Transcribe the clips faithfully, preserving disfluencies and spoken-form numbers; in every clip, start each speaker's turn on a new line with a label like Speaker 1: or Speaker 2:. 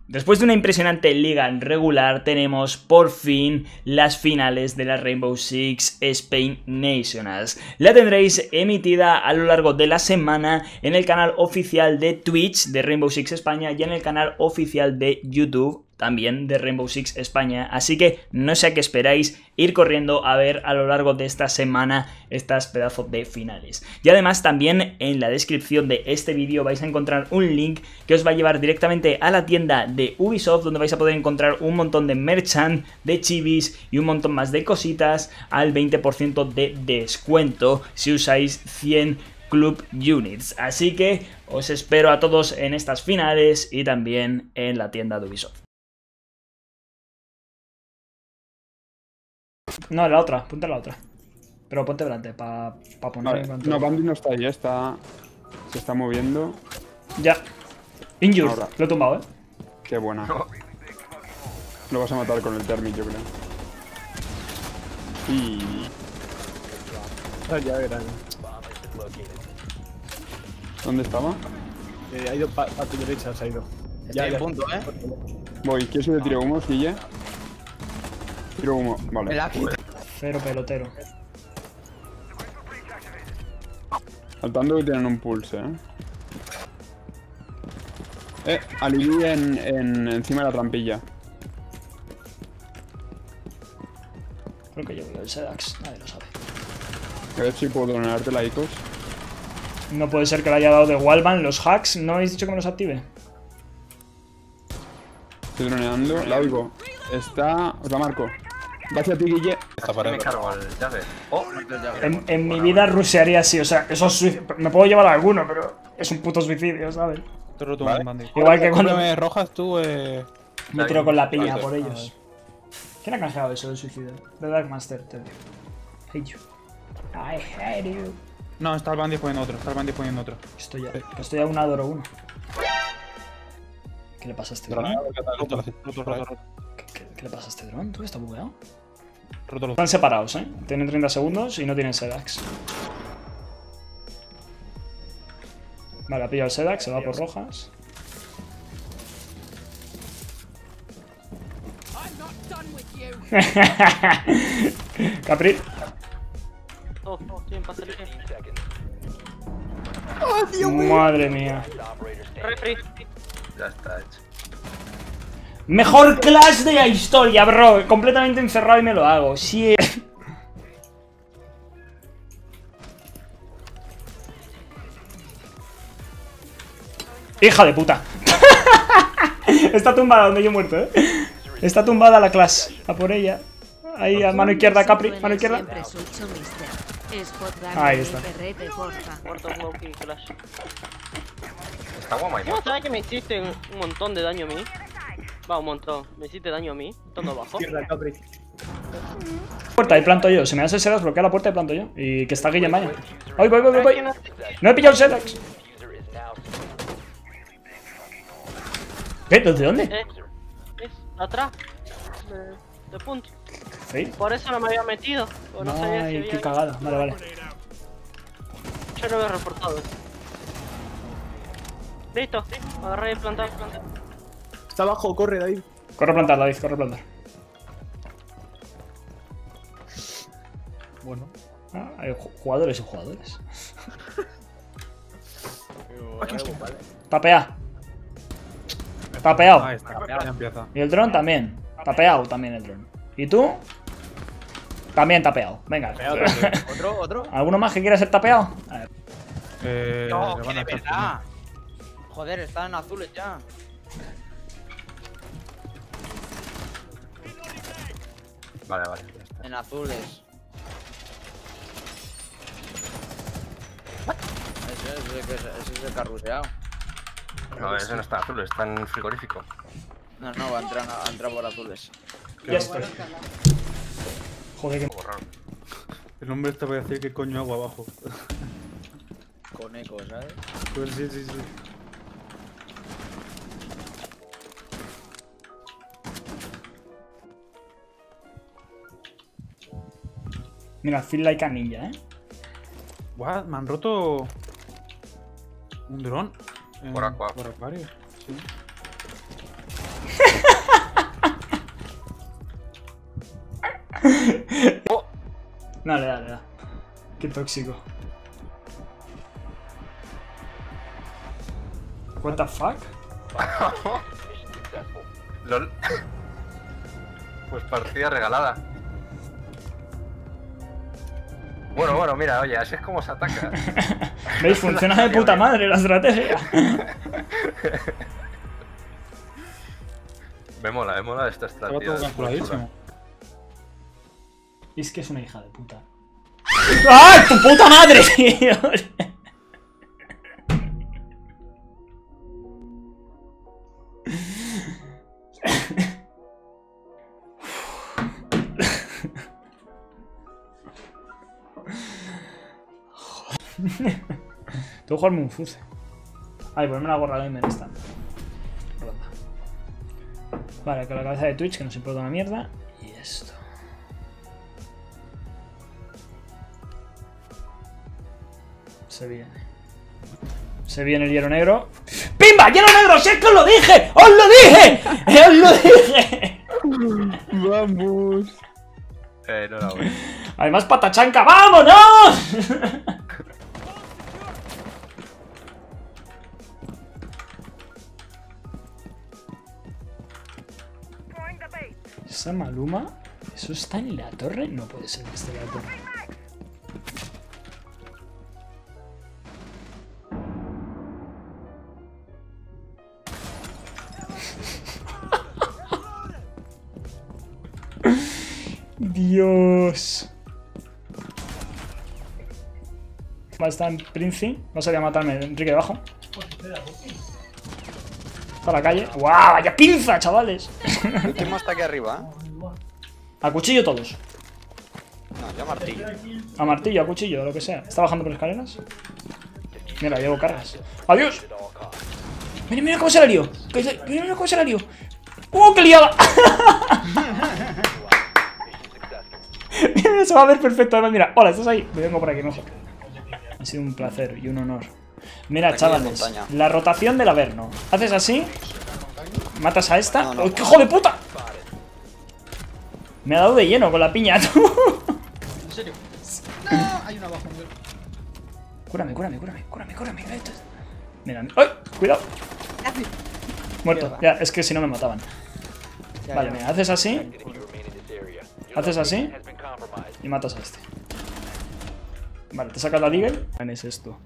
Speaker 1: Después de una impresionante liga regular, tenemos por fin las finales de la Rainbow Six Spain Nationals. La tendréis emitida a lo largo de la semana en el canal oficial de Twitch de Rainbow Six España y en el canal oficial de YouTube también de Rainbow Six España, así que no sé a qué esperáis, ir corriendo a ver a lo largo de esta semana estas pedazos de finales. Y además también en la descripción de este vídeo vais a encontrar un link que os va a llevar directamente a la tienda de Ubisoft, donde vais a poder encontrar un montón de merchant, de chivis y un montón más de cositas al veinte por ciento de descuento si usáis cien Club Units. Así que os espero a todos en estas finales y también en la tienda de Ubisoft. No, la otra, ponte la otra. Pero ponte delante, para pa poner
Speaker 2: vale.
Speaker 1: en cuanto...
Speaker 2: No, Bandit no está ahí, está... Se está moviendo.
Speaker 1: Ya. Injured,
Speaker 2: Ahora.
Speaker 1: lo he tumbado, eh.
Speaker 2: Qué buena. Lo vas a matar con el Thermit, yo creo. Y...
Speaker 3: Ah, ya verás.
Speaker 2: ¿Dónde estaba?
Speaker 3: Eh, ha ido para pa tu derecha, se ha ido.
Speaker 4: Ya, ya. Punto, ¿eh?
Speaker 2: Voy, ¿quieres que te tire humo, Guille? Tiro humo, vale.
Speaker 4: Me la quito.
Speaker 1: Cero pelotero.
Speaker 2: Saltando que tienen un pulse, eh. Eh, Alibi en, en, encima de la trampilla.
Speaker 1: Creo que yo veo el Sedax, nadie lo sabe.
Speaker 2: A ver si puedo donarte la Icos.
Speaker 1: No puede ser que le haya dado de Wallman los hacks, ¿no habéis dicho que me los active?
Speaker 2: Estoy droneando, la oigo. Está... os la marco. Va hacia ti, Guille.
Speaker 5: Esta pared. Me cargo el llave. Oh,
Speaker 1: En, en mi vida rusearía así, o sea, eso es suicidio. Me puedo llevar a alguno, pero es un puto suicidio, ¿sabes?
Speaker 5: te roto un bandit.
Speaker 1: Igual que cuando
Speaker 5: me rojas tú, eh...
Speaker 1: me tiro con la piña por ellos. ¿Quién ha canjeado eso del suicidio? The Dark Master, te digo. Hate you. I hate you.
Speaker 5: No, está el bandit poniendo otro, está el bandit poniendo otro.
Speaker 1: Estoy ya, estoy a un adoro uno. ¿Qué le pasa a este dron?
Speaker 5: Roto, roto, roto, roto.
Speaker 1: ¿Qué, qué, qué le pasa a este dron? ¿Tú está bugueado?
Speaker 5: Roto, roto.
Speaker 1: Están separados, ¿eh? Tienen treinta segundos y no tienen Sedax. Vale, ha pillado el Sedax, se va por rojas. Capri.
Speaker 6: Oh, oh, estoy en pastel.
Speaker 1: Madre mía.
Speaker 6: Refri.
Speaker 5: Ya está hecho.
Speaker 1: Mejor clash de la historia, bro. Completamente encerrado y me lo hago. Sí. Hija de puta. Está tumbada donde yo he muerto, eh. Está tumbada la clash. A por ella. Ahí, a mano izquierda, Capri. Mano izquierda. Ahí está.
Speaker 6: Muerto un Loki Clash.
Speaker 5: Está guama y
Speaker 6: ¿Cómo sabes que me hiciste un un montón de daño a mí? Va, un montón. Me hiciste daño a mí, estando abajo.
Speaker 3: Izquierda, Capri.
Speaker 1: Puerta y planto yo. Si me das el Sedax, bloquea la puerta y planto yo. Y que está Guille en vaya. Voy, voy, voy, voy, voy. No he pillado el Sedax. ¿Qué? ¿Desde dónde?
Speaker 6: Eh, es atrás. De, de punto.
Speaker 1: Sí.
Speaker 6: Por eso no me había metido. O no sabía si
Speaker 1: Ay,
Speaker 6: había...
Speaker 1: qué cagada. Vale, vale.
Speaker 6: Yo no había reportado eso. Listo. Agarré y plantar, plantar.
Speaker 3: Está abajo, corre, David.
Speaker 1: Corre a plantar, David, corre a plantar.
Speaker 3: Bueno.
Speaker 1: Ah, hay ju- jugadores y jugadores. Tapea. Tapeado.
Speaker 5: Ahí está, ya empieza.
Speaker 1: Y el dron también. Tapeado también el dron. ¿Y tú? También tapeado. Venga.
Speaker 4: ¿Otro? ¿Otro?
Speaker 1: ¿Alguno más que quiera ser tapeado? A ver.
Speaker 5: Eh...
Speaker 4: No,
Speaker 5: le
Speaker 4: que
Speaker 5: van a
Speaker 4: de
Speaker 5: echar
Speaker 4: verdad. Joder, están azules ya.
Speaker 5: Vale, vale, ya está.
Speaker 4: En azules. Ese es el que ese es el carruseado.
Speaker 5: No, ese no está azul, está en frigorífico.
Speaker 4: No, no, va a entrar, a entrar por azules.
Speaker 1: Ya estoy. Joder, que...
Speaker 5: Borrado.
Speaker 7: El hombre este va a decir qué coño hago abajo.
Speaker 4: Con eco, ¿sabes?
Speaker 7: Pues sí, sí, sí.
Speaker 1: Mira, feel like a ninja, ¿eh?
Speaker 7: What? Me han roto un dron.
Speaker 5: Por Aqua.
Speaker 7: Por Aquario, sí.
Speaker 1: Dale, dale, dale. Qué tóxico. What the fuck?
Speaker 5: LOL. Pues partida regalada. Bueno, bueno, mira, oye, así es como se ataca.
Speaker 1: ¿Veis? Funciona de puta madre la estrategia.
Speaker 5: Me mola, me mola esta
Speaker 7: Estaba
Speaker 5: estrategia.
Speaker 7: todo calculadísimo.
Speaker 1: Es que es una hija de puta. ¡Ay, tu puta madre, tío! Tengo que jugarme un fuse. Ay, ponerme la gorra gamer esta. Ronda. Vale, con la cabeza de Twitch, que nos importa una mierda. Y esto. Se viene. Se viene el hielo negro. ¡Pimba! ¡Hielo negro! ¡Si es que os lo dije! ¡Os lo dije! ¡Os lo dije!
Speaker 2: Vamos.
Speaker 5: Eh, no la voy.
Speaker 1: Además, patachanca, ¡vámonos! ¿Esa Maluma? ¿Eso está en la torre? No puede ser que esté en la torre. Dios. Va a estar en Princi. No sabía matarme, Enrique debajo. Está a la calle. ¡Guau! ¡Vaya pinza, chavales!
Speaker 8: El último está aquí arriba, ¿eh?
Speaker 1: A cuchillo todos.
Speaker 8: No, yo martillo.
Speaker 1: A martillo, a cuchillo, lo que sea. ¿Está bajando por escaleras? Mira, llevo cargas. ¡Adiós! Mira, mira cómo se la lío. Mira, mira cómo se la lío. ¡Uh, qué liada! Mira, se va a ver perfecto. Además, mira, hola, ¿estás ahí? Me vengo por aquí mejor. Ha sido un placer y un honor. Mira,
Speaker 8: Aquí
Speaker 1: chavales,
Speaker 8: en montaña.
Speaker 1: la rotación del Averno. Haces así, matas a esta.
Speaker 8: No, no.
Speaker 1: ¡Oh, qué hijo de puta! Me ha dado de lleno con la piña, tú.
Speaker 9: ¿En serio? No, hay una abajo, Miguel.
Speaker 1: Cúrame, cúrame, cúrame, cúrame, cúrame. Mira, ¡ay! Cuidado. Muerto. Ya, es que si no me mataban. Vale, mira, haces así. Haces así. Y matas a este. Vale, te sacas la Deagle. Es esto.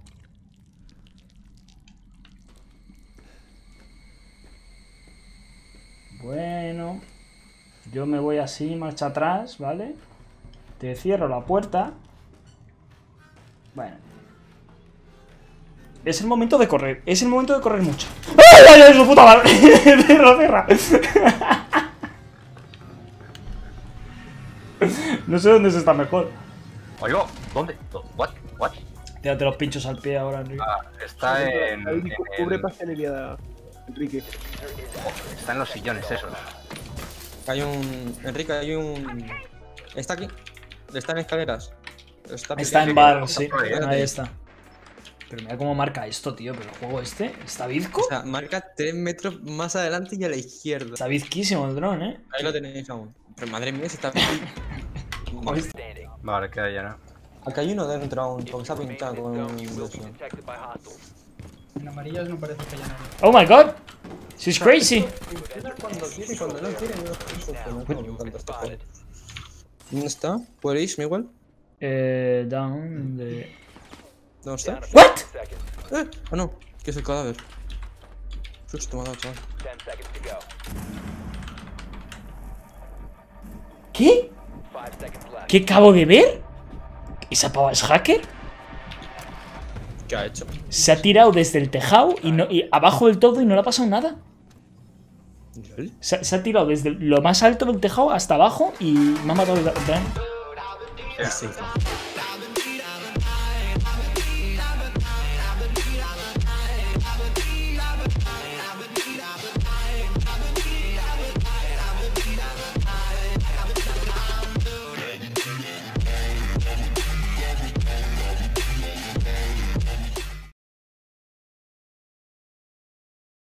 Speaker 1: Bueno. Yo me voy así, marcha atrás, ¿vale? Te cierro la puerta. Bueno. Es el momento de correr. Es el momento de correr mucho. ¡Ay, ay, ay, su puta madre! ¡Cierra, cierra! No sé dónde se está mejor.
Speaker 5: Oigo, ¿dónde? ¿What? ¿What?
Speaker 1: Tírate los pinchos al pie ahora, Enrique.
Speaker 5: Ah, está en, en
Speaker 3: Cubre
Speaker 5: el-
Speaker 3: pastelería, Enrique.
Speaker 5: está en los sillones esos.
Speaker 10: Hay un... Enrique, hay un... Está aquí. Está en escaleras. Está,
Speaker 1: Está en
Speaker 10: pequeño.
Speaker 1: bar, sí.
Speaker 5: por ahí, ¿eh?
Speaker 1: Ahí está. Pero mira cómo marca esto, tío. Pero el juego este está bizco.
Speaker 10: O sea, marca tres metros más adelante y a la izquierda.
Speaker 1: Está bizquísimo el dron, ¿eh?
Speaker 10: Ahí lo tenéis aún. Pero madre mía, si está...
Speaker 5: Vale, queda llena.
Speaker 10: Acá hay uno dentro aún, porque está pintado con un...
Speaker 9: En amarillas no parece que haya nadie.
Speaker 1: Oh my god. She's crazy.
Speaker 10: Cuando quiere y cuando no quiere, no. ¿Dónde está? ¿Podéis, igual?
Speaker 1: Eh, down de...
Speaker 10: ¿Dónde está?
Speaker 1: What?
Speaker 10: ¡Eh! Ah, no, que es el cadáver. Susto me ha dado, chaval.
Speaker 1: ¿Qué? ¿Qué acabo de ver? ¿Esa pava es hacker?
Speaker 10: ¿Qué ha hecho?
Speaker 1: Se ha tirado desde el tejado y, no, y abajo del todo y no le ha pasado nada. Se, se ha tirado desde lo más alto del tejado hasta abajo y me ha matado el...
Speaker 10: Sí.